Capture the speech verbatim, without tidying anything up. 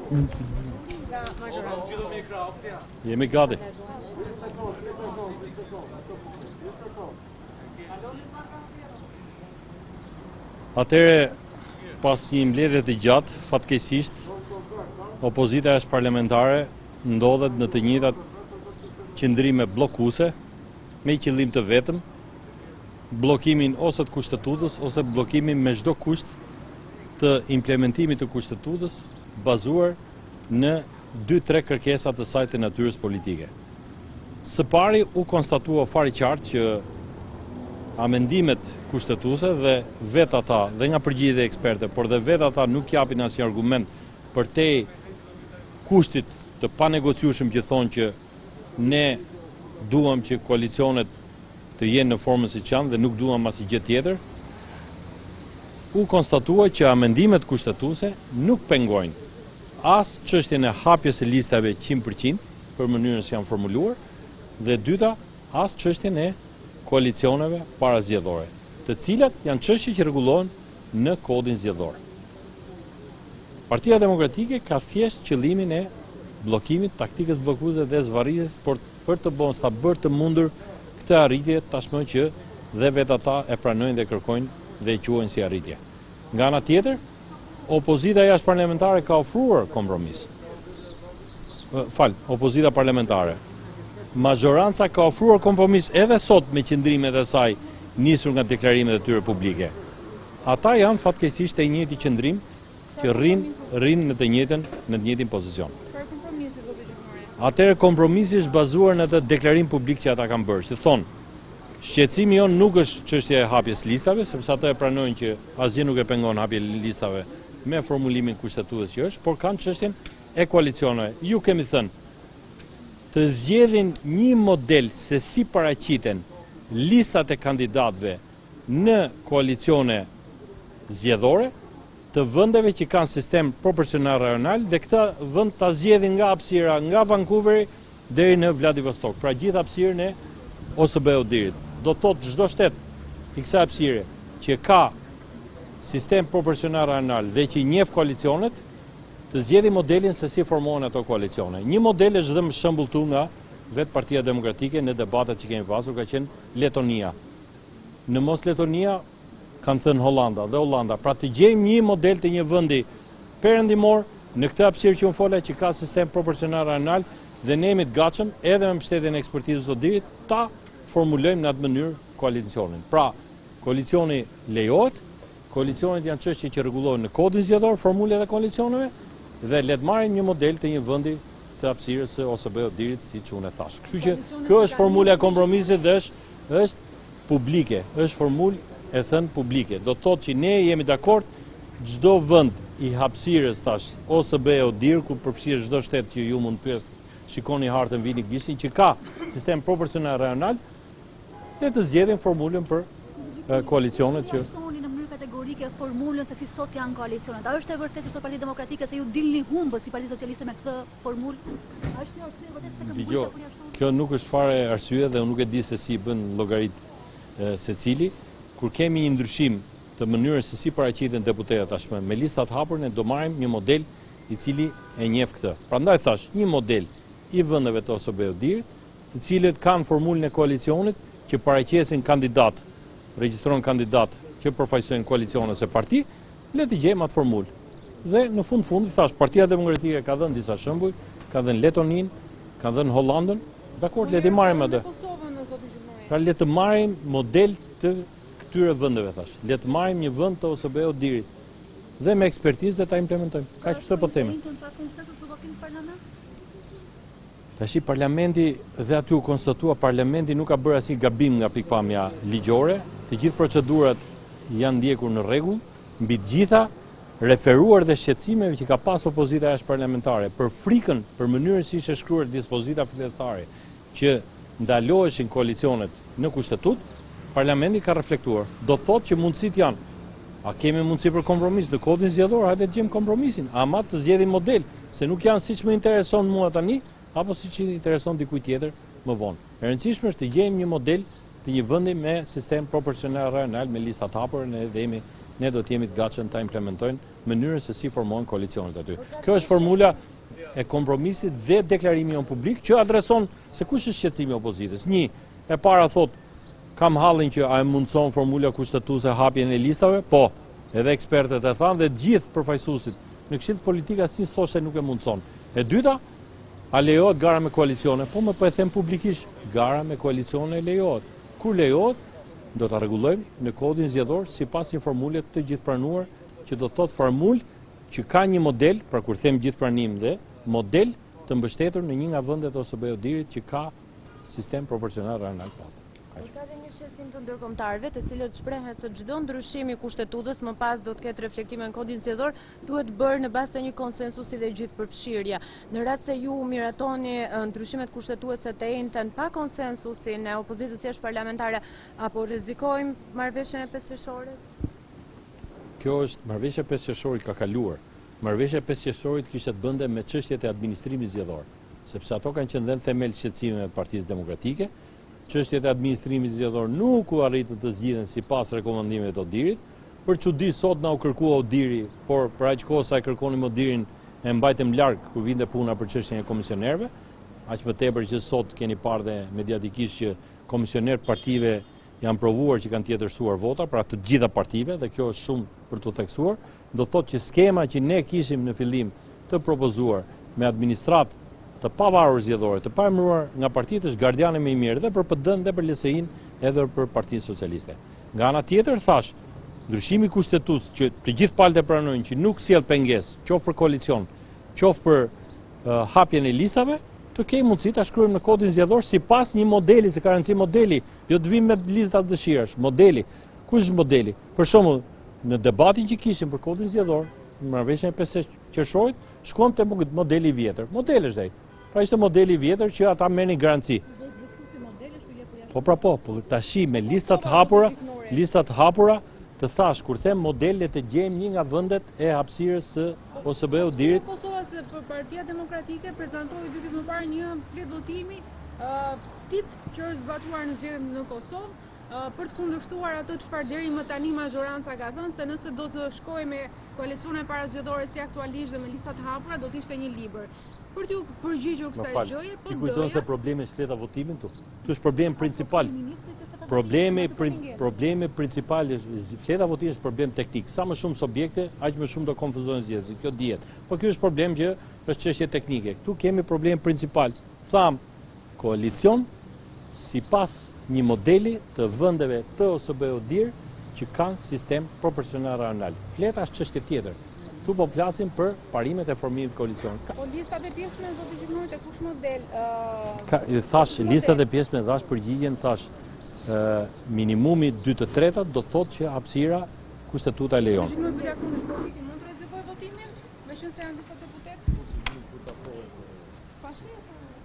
Nga majoranca. Jemi gati. Atëre, pas një mbledhje të gjatë, fatkeqësisht, opozita është parlamentare ndodhet në të njëjtat qëndrime bllokuese me qëllim të vetëm, bllokimin ose të kushtetutës ose bllokimin me çdo kusht të implementimit të kushtetutës bazuar në dy tre kërkesa të saj të natyrës politike. Së pari u konstatua fare qartë që amendimet kushtetuese dhe vetë ata dhe nga përgjigjet e ekspertëve, por dhe vetë ata nuk japin asnjë argument për te kushtit të panegociueshëm që thonë që ne duam që koalicionet të jenë në formën siç janë dhe nuk duam asnjë gjë tjetër. U konstatua që amendimet kushtetuese nuk pengojnë as çështjen e hapjes së listave njëqind përqind për mënyrën se janë formuluar dhe dyta as çështjen e koalicioneve parazgjedhore, të cilat janë çështje që rregullohen në kodin zgjedhor. Partia Demokratike ka thjesht qëllimin e bllokimit, taktikës bllokuese dhe zvarritjes për për të bën sta bërë të mundur këtë arritje tashmë që dhe vetë ata e pranojnë dhe kërkojnë dhe e quajnë si arritje. Nga ana tjetër, opozita jashtëparlamentare ka ofruar kompromis. Fal, opozita parlamentare. Majoranca ka ofruar kompromis edhe sot me qëndrimet e saj nisur nga deklarimet e tyre publike. Ata janë fatkeqësisht e njëjti qëndrim që rrin rrin në të njëjtën në të njëjtin pozicion. Çfarë kompromisi zoti Gjumari? Atëherë kompromisi është bazuar në atë deklarim publik që ata kanë bërë, që thonë shqetësimi jon nuk është çështja e hapjes listave, sepse ata e pranojnë që asgjë nuk e pengon hapjen e listave me formulimin kushtetues që është, por kanë çështjen e koalicioneve. Ju kemi thënë të zgjedhin një model se si paraqiten listat e kandidatëve në koalicione zgjedhore të vendeve që kanë sistem proporcional rajonal dhe këtë vend ta zgjedhin nga hapësira nga Vancouveri deri në Vladivostok, pra gjithë hapësirën e O S B U-dirit. Do të thotë çdo shtet i kësaj hapësire që ka sistem proporcional rajonal dhe që i njeh koalicionet të zgjedhë modelin se si formohen ato koalicione. Një model është dhe shembulltu nga vetë Partia Demokratike në debatet që kemi pasur, ka qenë Letonia. Në mos Letonia kanë thënë Hollanda dhe Hollanda. Pra të gjejmë një model të një vendi perëndimor në këtë hapësirë që unë fola që ka sistem proporcional rajonal dhe ne jemi të gatshëm edhe me mbështetjen e ekspertizës së dirit ta formulojmë në atë mënyrë koalicionin. Pra, koalicioni lejohet, koalicionet janë çështje që rregullohen në kodin zgjedhor, formulat e koalicioneve dhe le të marrim një model të një vendi të hapësirës së O S B U-dirit, siç unë e thash. Kështu që kjo është formula e kompromisit dhe është është publike, është formulë e thënë publike. Do të thotë që ne jemi dakord çdo vend i hapësirës tash O S B U-dir ku përfshihet çdo shtet që ju mund pyes, shikoni hartën, vini gishtin që ka sistem proporcional rajonal, le të zgjedhin formulën për e, koalicionet që në mënyrë kategorike formulën se si sot janë koalicionet. A është e vërtetë që Partia Demokratike se ju dilni humbës si Partia Socialiste me këtë formulë? A është një arsye vërtet se Dgjoj, kjo nuk është fare arsye dhe unë nuk e di se si bën llogarit secili. Kur kemi një ndryshim të mënyrës se si paraqiten deputetët tashmë me listat hapur, ne do marrim një model i cili e njeh këtë. Prandaj thash, një model i vendeve të O S B U-dirit, të cilët kanë formulën e koalicionit që paraqesin kandidat, regjistron kandidat që përfaqësojnë koalicione ose parti, le të gjejmë atë formulë. Dhe në fund fundi thash, Partia Demokratike ka dhënë disa shembuj, ka dhënë Letonin, ka dhënë Hollandën, dakord, le të marrim atë. Pra le të marrim model të këtyre vendeve thash. Le të marrim një vend të O S B U-dirit dhe me ekspertizë dhe ta implementojmë. Kaq të po themi. Tashi parlamenti dhe aty u konstatua parlamenti nuk ka bërë asnjë gabim nga pikpamja ligjore, të gjithë procedurat janë ndjekur në rregull, mbi të gjitha referuar dhe shqetësimeve që ka pas opozita jashtëparlamentare për frikën për mënyrën si ishte shkruar dispozita fillestare që ndaloheshin koalicionet në kushtetut, parlamenti ka reflektuar. Do thotë që mundësit janë. A kemi mundësi për kompromis në kodin zgjedhor, hajde të gjejmë kompromisin, ama të zgjedhim model, se nuk janë siç më intereson mua tani, apo siç i intereson dikujt tjetër më vonë. E rëndësishme është të gjejmë një model të një vendi me sistem proporcional rajonal me lista të hapura, ne dhe jemi, ne do të jemi të gatshëm ta implementojnë mënyrën se si formohen koalicionet aty. Kjo është formula e kompromisit dhe deklarimi jon publik që adreson se kush është shqetësimi i opozitës. Një, e para thot, kam hallin që a e mundson formula kushtetuese hapjen e listave? Po, edhe ekspertët e thanë dhe gjithë përfaqësuesit në Këshill Politik asnjë thoshte nuk e mundson. E dyta, a lejohet gara me koalicione? Po më po e them publikisht, gara me koalicione lejohet. Kur lejohet, do ta rregullojmë në kodin zgjedhor sipas një formule të gjithëpranuar që do të thotë formulë që ka një model, pra kur them gjithëpranim dhe model të mbështetur në një nga vendet ose B O D-rit që ka sistem proporcional rajonal pastër. Por ka dhe një shqetësim të ndërkombëtarëve, të cilët shprehen se çdo ndryshim i kushtetutës më pas do të ketë reflektime në kodin zgjedhor, duhet bërë në bazë të një konsensusi dhe gjithëpërfshirje. Në rast se ju miratoni ndryshimet kushtetuese të njëjtën pa konsensusin e opozitës jashtëparlamentare, apo rrezikojmë marrëveshjen e pesë qershorit? Kjo është marrëveshja e pesë qershorit ka kaluar. Marrëveshja e pesë qershorit kishte të bënte me çështjet e administrimit zgjedhor, sepse ato kanë qenë dhënë themel shqetësimeve të Partisë Demokratike. Çështjet e administrimit zgjedhor nuk u arritën të zgjidhen sipas rekomandimeve të ODIHR-it. Për çudi sot na u kërkua ODIHR-i, por për aq kohë sa e kërkonim ODIHR-in e mbajtëm larg kur vinte puna për çështjen e komisionerëve. Aq më tepër që sot keni parë dhe mediatikisht që komisionerët partive janë provuar që kanë tjetërsuar vota, pra të gjitha partive, dhe kjo është shumë për të theksuar. Do thotë që skema që ne kishim në fillim të propozuar me administratë të pavarur zgjedhore, të paemëruar nga partitë është gardiane më i mirë dhe për P D-n dhe për L S I-n edhe për Partinë Socialiste. Nga ana tjetër thash, ndryshimi kushtetues që të gjithë palët e pranojnë që nuk sjell pengesë, qoftë për koalicion, qoftë për uh, hapjen e listave, të kemi mundësi ta shkruajmë në kodin zgjedhor sipas një modeli, se ka rëndësi modeli, jo të vim me lista të dëshirash, modeli. Kush është modeli? Për shembull, në debatin që kishim për kodin zgjedhor, në marrëveshjen e pesë qershorit, shkon te modeli i vjetër. Modeli është ai. Pra ishte modeli i vjetër që ata merrnin garanci. Po pra po, po tashi me listat hapura, listat hapura, të thash kur them modele të gjejmë një nga vendet e hapësirës së O S B O D-rit. Kosova se për Partia Demokratike prezantoi dy ditë më parë një fletë votimi uh, tip që është zbatuar në zgjedhjet në Kosovë uh, për të kundërshtuar atë çfarë deri më tani majoranca ka thënë se nëse do të shkojë me koalicione parazgjedhore si aktualisht dhe me lista të hapura do të ishte një libër. Për t'ju përgjigjur kësaj gjëje, po ti kujton se problemi është fleta votimin tu? Tu është problem principal. Problemi problemi principal është fleta votimi është problem teknik. Sa më shumë subjekte, aq më shumë do konfuzohen zgjedhësit. Kjo dihet. Po ky është problem që është çështje teknike. Ktu kemi problem principal. Tham koalicion sipas një modeli të vendeve të O S B O D-ir që kanë sistem proporcional rajonal. Fleta është çështje tjetër. Tu po flasim për parimet e formimit të koalicionit. Po listat e pjesëme do të gjykojnë te kush model? Uh, Ka, thash, listat e pjesëme dhash përgjigjen, thash, uh, minimumi dy të tretat do të thotë që hapësira kushtetuta e lejon. Gjykimi i Birakunit politik mund të rrezikojë votimin, meqense janë disa deputet? Pashtë